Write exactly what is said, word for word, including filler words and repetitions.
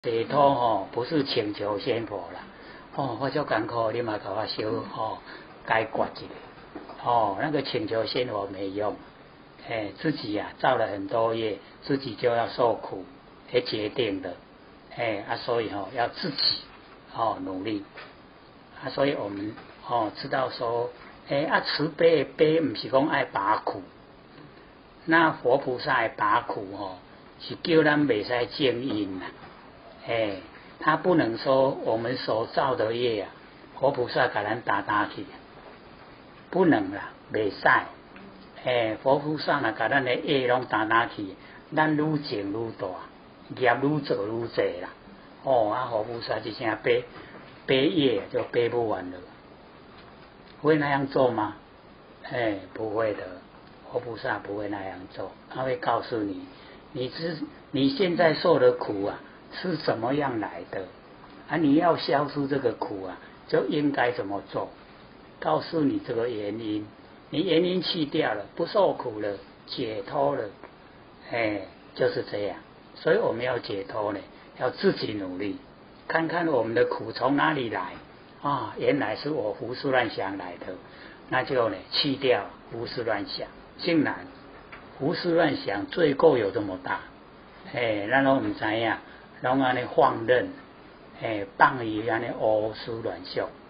解脱吼，不是请求仙佛啦，哦，我就艰苦，你嘛给我修哦，解决一下，哦，那个请求仙佛没用，哎，自己呀、啊、造了很多业，自己就要受苦，也决定的，哎啊，所以吼、哦、要自己哦努力，啊，所以我们哦知道说，哎啊慈悲的悲不是讲爱拔苦，那佛菩萨的拔苦哦，是叫咱袂使正因啦。哎，他不能说我们所造的业啊，佛菩萨给咱打打去，不能啦，袂使。哎，佛菩萨若给咱的业拢打打去，咱愈种愈大，业愈做愈济啦。哦，啊，佛菩萨一声背背业就背不完了，会那样做吗？哎，不会的，佛菩萨不会那样做，他会告诉你，你知你现在受的苦啊。是怎么样来的啊？你要消除这个苦啊，就应该怎么做？告诉你这个原因，你原因去掉了，不受苦了，解脱了，哎，就是这样。所以我们要解脱呢，要自己努力，看看我们的苦从哪里来啊？原来是我胡思乱想来的，那就呢去掉胡思乱想。竟然胡思乱想罪过有这么大，哎，咱都唔知影。拢安尼放任，诶，放伊安尼胡思乱想。